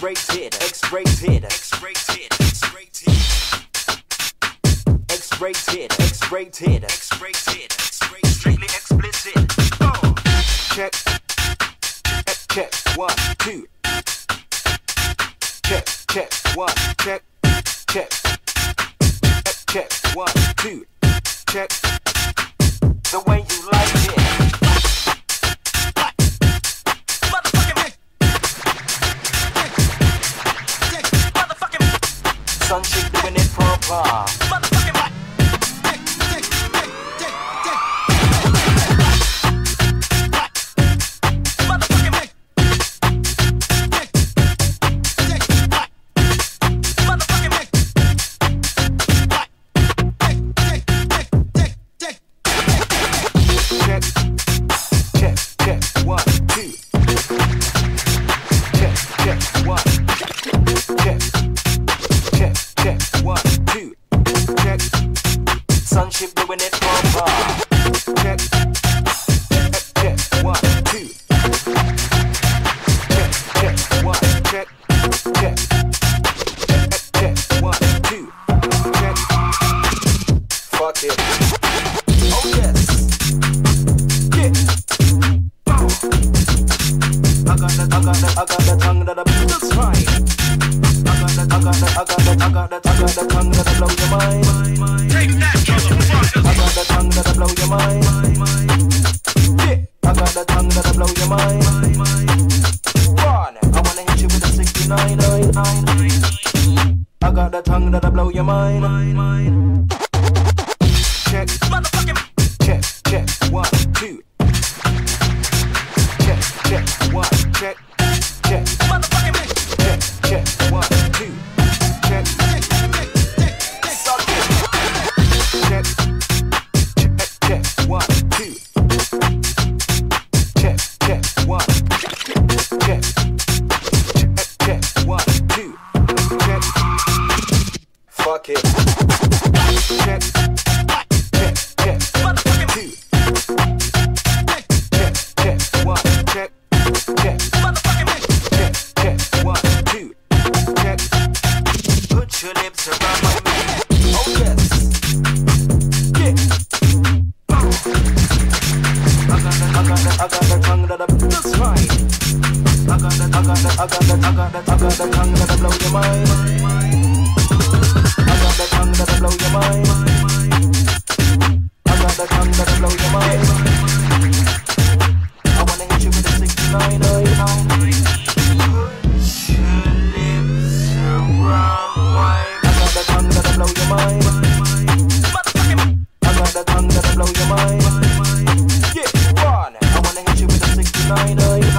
X-rated, X-rated, X-rated, X-rated, X-rated, X-rated, X-rated, strictly explicit. Check, check, 1, 2. Check, check, 1, check, check, check, 1, 2. Check, the way you like it. Sunship doing it proper. Sunship doing it proper. Check, check, 1, 2. Check, check, 1, check, check, check, 1, 2. Check. Fuck it. Oh yes. Yeah. I got the tongue that feels right. I got the tongue that'll blow your mind. Take that, motherfucker! I got the tongue that'll blow your mind. Yeah, I got the tongue that'll blow your mind. Run, I wanna hit you with a 69. I got the tongue that'll blow your mind. Check, motherfucker! Check, check, 1, 2. Check, check, 1, check, check, motherfucker! Check, check, 1, 2. Check, suck it. Check, check, 1, 2. Check, check, 1. Check, check, 1, 2. Check, fuck it. Check, check, check, 2. Check, check, 1, check, check, check, check, 1, 2. Check, put your lips around my mouth. Oh yes. Yeah. I got the tongue that feels right. I got the tongue that'll blow your mind. I got the tongue that'll blow your mind. I got the tongue that'll blow your mind. I wanna hit you with a 69. Put your lips around my. I got the tongue that'll blow your mind. I got the tongue that'll blow your mind. Yeah, run. I wanna hit you with a 69. Put your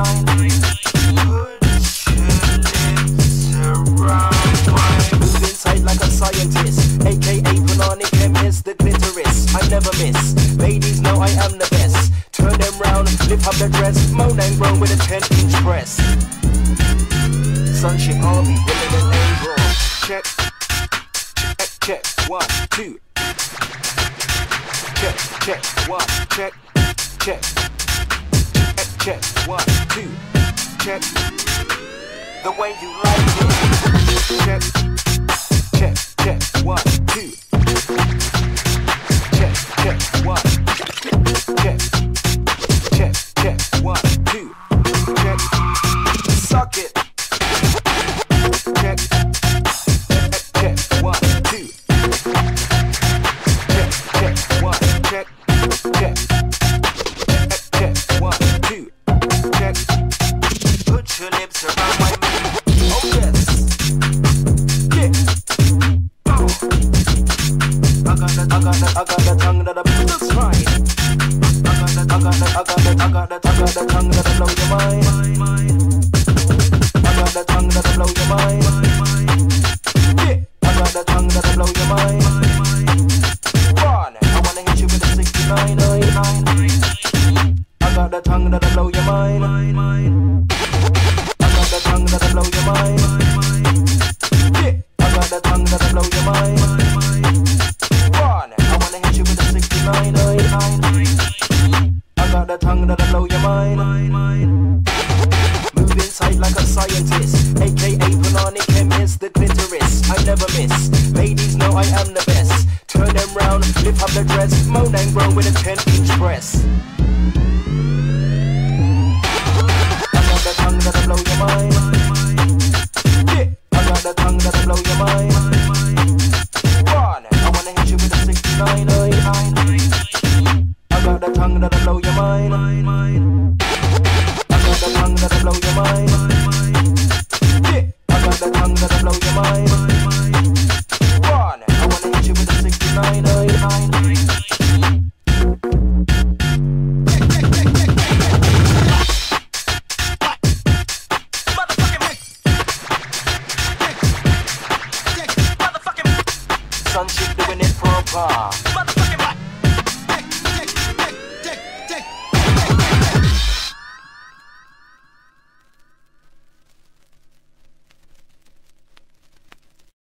lips around my. Moving tight like a scientist, aka Punani chemist, the clitoris. I never miss. Ladies know I am the best. Turn them round, lift up the dress, moan and groan with a 10-inch press. Sunship army, women and name raw. Check, check, check, 1, 2. Check, check, 1, check, check, check, 1, 2. Check, the way you like it. Check, check, check, 1, 2. Check, check, 1. Check, check, check, 1, 2. Check, suck it. Check, check, 1, 2. Check, check, 1, check, check, check, 1, 2. Check, put your lips around my mouth. Oh yes. Yeah. I got the tongue that feels right. I got the tongue that'll blow your mind. I got the tongue that'll blow your mind. Yeah, I got the tongue that'll blow your mind. Run, I wanna hit you with a 69. I got the tongue that'll blow your mind. I got the tongue that'll blow your mind. Yeah, I got the tongue that'll blow your mind. Run, I wanna hit you with a 69. I got the tongue that'll blow your mind. Moving tight like a scientist, aka never miss. Ladies know I am the best. Turn them round, lift up the dress. Moan and groan with a 10-inch breast. I got the tongue that'll blow your mind. Yeah, I got the tongue that'll blow your mind. One, I wanna hit you with a 69. I got the tongue that'll blow your mind. I got the tongue that'll blow your mind. Yeah, I got the tongue that'll blow your mind. One, I wanna hit you with a 69. Sunship doing it proper.